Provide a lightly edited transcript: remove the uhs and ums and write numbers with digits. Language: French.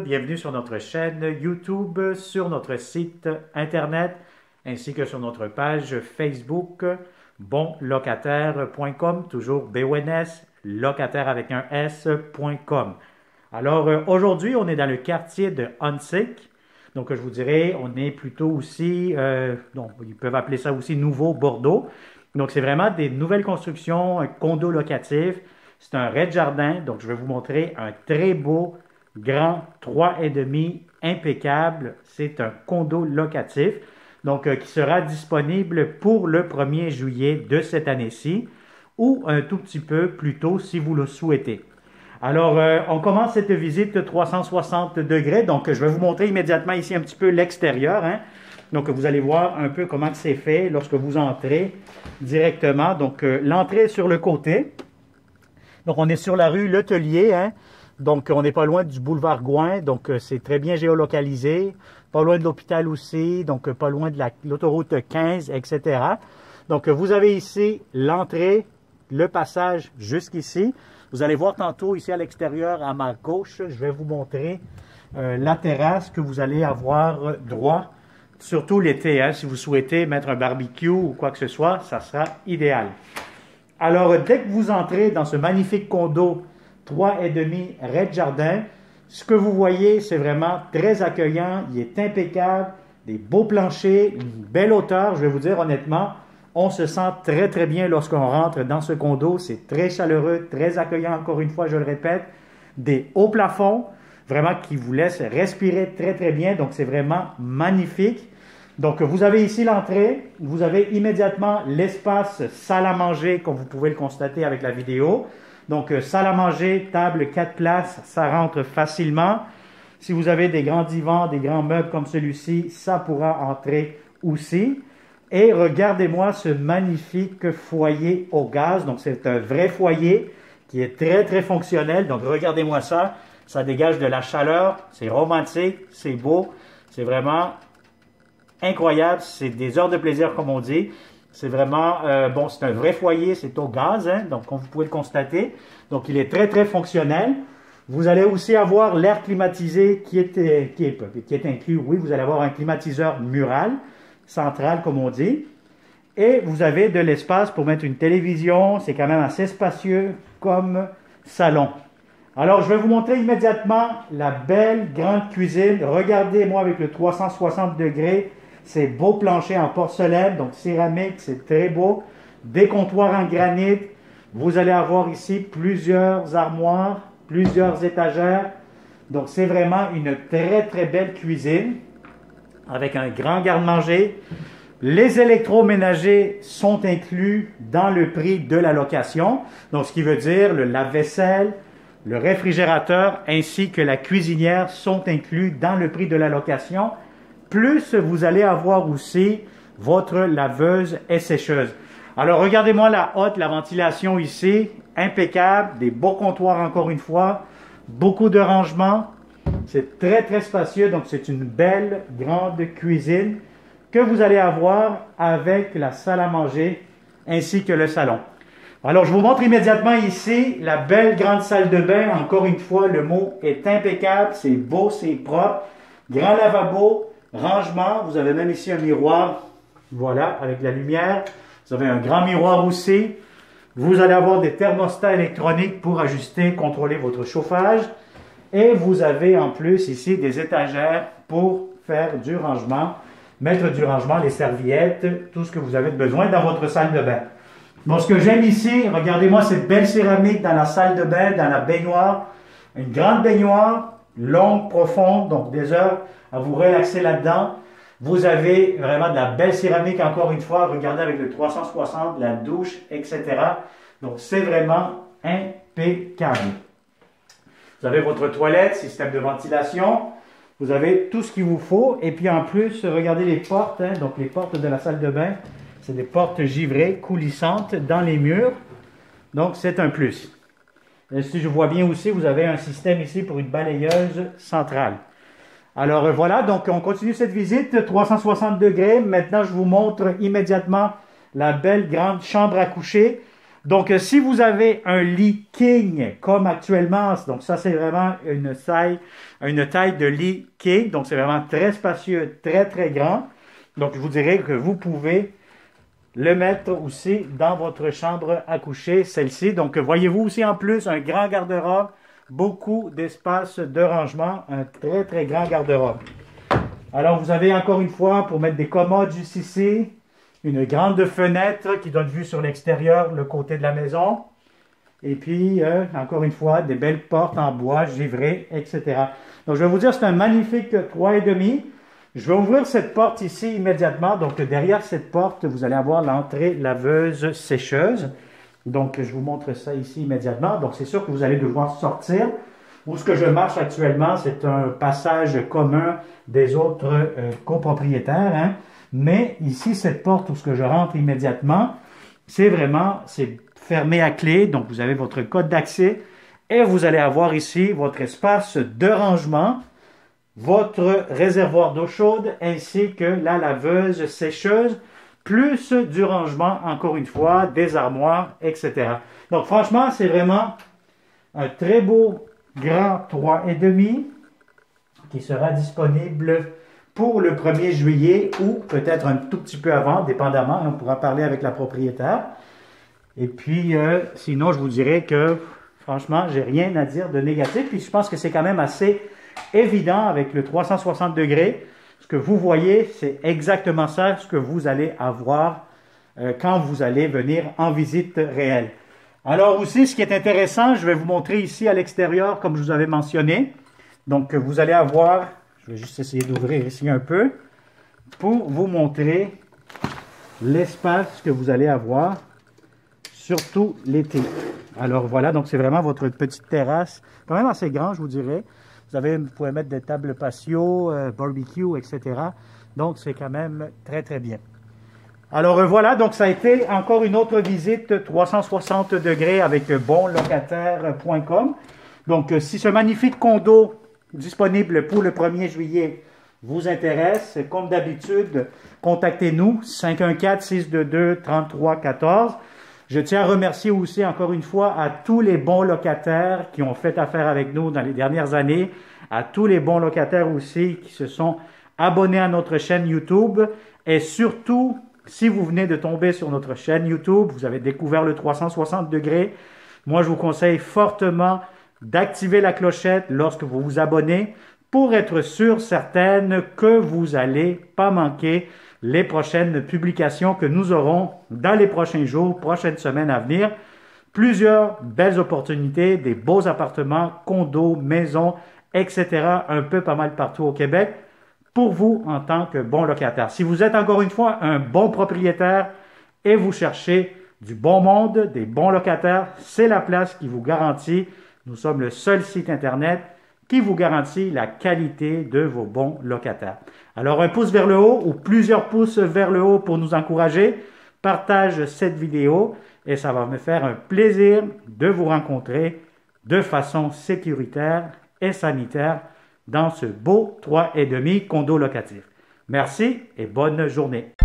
bienvenue sur notre chaîne YouTube, sur notre site internet ainsi que sur notre page Facebook bonlocataire.com, toujours BONS, locataire avec un S.com. Alors aujourd'hui, on est dans le quartier de Huntsic. Donc je vous dirais, on est plutôt aussi, ils peuvent appeler ça aussi Nouveau Bordeaux. Donc c'est vraiment des nouvelles constructions, un condo locatif. C'est un rez-de-jardin, donc je vais vous montrer un très beau, grand 3,5 impeccable. C'est un condo locatif, donc qui sera disponible pour le 1er juillet de cette année-ci ou un tout petit peu plus tôt si vous le souhaitez. Alors, on commence cette visite 360 degrés, donc je vais vous montrer immédiatement ici un petit peu l'extérieur. Donc, vous allez voir un peu comment c'est fait lorsque vous entrez directement. Donc, l'entrée est sur le côté. Donc, on est sur la rue Letellier, donc on n'est pas loin du boulevard Gouin, donc c'est très bien géolocalisé, pas loin de l'hôpital aussi, donc pas loin de l'autoroute 15, etc. Donc, vous avez ici l'entrée, le passage jusqu'ici. Vous allez voir tantôt ici à l'extérieur, à ma gauche, je vais vous montrer la terrasse que vous allez avoir droit, surtout l'été, si vous souhaitez mettre un barbecue ou quoi que ce soit, ça sera idéal. Alors, dès que vous entrez dans ce magnifique condo 3,5 rez-de-jardin, ce que vous voyez, c'est vraiment très accueillant, il est impeccable, des beaux planchers, une belle hauteur, je vais vous dire honnêtement, on se sent très très bien lorsqu'on rentre dans ce condo, c'est très chaleureux, très accueillant, encore une fois, je le répète, des hauts plafonds, vraiment qui vous laissent respirer très très bien, donc c'est vraiment magnifique. Donc, vous avez ici l'entrée, vous avez immédiatement l'espace salle à manger, comme vous pouvez le constater avec la vidéo. Donc, salle à manger, table 4 places, ça rentre facilement. Si vous avez des grands divans, des grands meubles comme celui-ci, ça pourra entrer aussi. Et regardez-moi ce magnifique foyer au gaz. Donc, c'est un vrai foyer qui est très, très fonctionnel. Donc, regardez-moi ça. Ça dégage de la chaleur, c'est romantique, c'est beau, c'est vraiment incroyable, c'est des heures de plaisir comme on dit. C'est vraiment, c'est un vrai foyer, c'est au gaz, donc comme vous pouvez le constater. Donc il est très très fonctionnel. Vous allez aussi avoir l'air climatisé qui est inclus. Oui, vous allez avoir un climatiseur mural, central comme on dit. Et vous avez de l'espace pour mettre une télévision, c'est quand même assez spacieux comme salon. Alors, je vais vous montrer immédiatement la belle grande cuisine. Regardez-moi avec le 360 degrés. Ces beaux planchers en porcelaine, donc céramique, c'est très beau. Des comptoirs en granit. Vous allez avoir ici plusieurs armoires, plusieurs étagères. Donc, c'est vraiment une très, très belle cuisine avec un grand garde-manger. Les électroménagers sont inclus dans le prix de la location. Donc, ce qui veut dire le lave-vaisselle, le réfrigérateur ainsi que la cuisinière sont inclus dans le prix de la location. Plus vous allez avoir aussi votre laveuse et sécheuse. Alors regardez-moi la hotte, la ventilation ici, impeccable, des beaux comptoirs encore une fois, beaucoup de rangements. C'est très très spacieux, donc c'est une belle grande cuisine que vous allez avoir avec la salle à manger ainsi que le salon. Alors, je vous montre immédiatement ici la belle grande salle de bain. Encore une fois, le mot est impeccable. C'est beau, c'est propre. Grand lavabo, rangement. Vous avez même ici un miroir. Voilà, avec la lumière. Vous avez un grand miroir aussi. Vous allez avoir des thermostats électroniques pour ajuster, contrôler votre chauffage. Et vous avez en plus ici des étagères pour faire du rangement. Mettre du rangement, les serviettes, tout ce que vous avez besoin dans votre salle de bain. Bon, ce que j'aime ici, regardez-moi cette belle céramique dans la salle de bain, dans la baignoire. Une grande baignoire, longue, profonde, donc des heures à vous relaxer là-dedans. Vous avez vraiment de la belle céramique, encore une fois. Regardez avec le 360, la douche, etc. Donc, c'est vraiment impeccable. Vous avez votre toilette, système de ventilation. Vous avez tout ce qu'il vous faut. Et puis, en plus, regardez les portes, donc les portes de la salle de bain. C'est des portes givrées, coulissantes dans les murs. Donc, c'est un plus. Et si je vois bien aussi, vous avez un système ici pour une balayeuse centrale. Alors, voilà. Donc, on continue cette visite 360 degrés. Maintenant, je vous montre immédiatement la belle grande chambre à coucher. Donc, si vous avez un lit king, comme actuellement, donc ça, c'est vraiment une taille de lit king. Donc, c'est vraiment très spacieux, très, très grand. Donc, je vous dirais que vous pouvez le mettre aussi dans votre chambre à coucher, celle-ci. Donc, voyez-vous aussi en plus un grand garde-robe, beaucoup d'espace de rangement, un très, très grand garde-robe. Alors, vous avez encore une fois, pour mettre des commodes juste ici, une grande fenêtre qui donne vue sur l'extérieur, le côté de la maison. Et puis, encore une fois, des belles portes en bois, givrées, etc. Donc, je vais vous dire, c'est un magnifique 3,5. Je vais ouvrir cette porte ici immédiatement. Donc, derrière cette porte, vous allez avoir l'entrée laveuse sécheuse. Donc, je vous montre ça ici immédiatement. Donc, c'est sûr que vous allez devoir sortir. Où ce que je marche actuellement, c'est un passage commun des autres copropriétaires, hein. Mais ici, cette porte où ce que je rentre immédiatement, c'est fermé à clé. Donc, vous avez votre code d'accès et vous allez avoir ici votre espace de rangement, votre réservoir d'eau chaude ainsi que la laveuse sécheuse, plus du rangement, encore une fois, des armoires, etc. Donc, franchement, c'est vraiment un très beau grand 3,5 qui sera disponible pour le 1er juillet ou peut-être un tout petit peu avant, dépendamment, on pourra parler avec la propriétaire. Et puis, sinon, je vous dirais que, franchement, j'ai rien à dire de négatif. Puis, je pense que c'est quand même assez évident avec le 360 degrés. Ce que vous voyez, c'est exactement ça, ce que vous allez avoir quand vous allez venir en visite réelle. Alors aussi, ce qui est intéressant, je vais vous montrer ici à l'extérieur, comme je vous avais mentionné. Donc, vous allez avoir... Je vais juste essayer d'ouvrir ici un peu pour vous montrer l'espace que vous allez avoir, surtout l'été. Alors voilà, donc c'est vraiment votre petite terrasse, quand même assez grand, je vous dirais. Vous pouvez mettre des tables patio, barbecue, etc. Donc c'est quand même très très bien. Alors voilà, donc ça a été encore une autre visite 360 degrés avec bonlocataire.com. Donc si ce magnifique condo disponible pour le 1er juillet vous intéresse, comme d'habitude, contactez-nous 514-622-3314. Je tiens à remercier aussi encore une fois à tous les bons locataires qui ont fait affaire avec nous dans les dernières années, à tous les bons locataires aussi qui se sont abonnés à notre chaîne YouTube et surtout, si vous venez de tomber sur notre chaîne YouTube, vous avez découvert le 360 degrés, moi je vous conseille fortement d'activer la clochette lorsque vous vous abonnez pour être sûr, certaine que vous n'allez pas manquer les prochaines publications que nous aurons dans les prochains jours, prochaines semaines à venir. Plusieurs belles opportunités, des beaux appartements, condos, maisons, etc. un peu pas mal partout au Québec pour vous en tant que bon locataire. Si vous êtes encore une fois un bon propriétaire et vous cherchez du bon monde, des bons locataires, c'est la place qui vous garantit. Nous sommes le seul site Internet qui vous garantit la qualité de vos bons locataires. Alors, un pouce vers le haut ou plusieurs pouces vers le haut pour nous encourager. Partage cette vidéo et ça va me faire un plaisir de vous rencontrer de façon sécuritaire et sanitaire dans ce beau 3,5 condo locatif. Merci et bonne journée.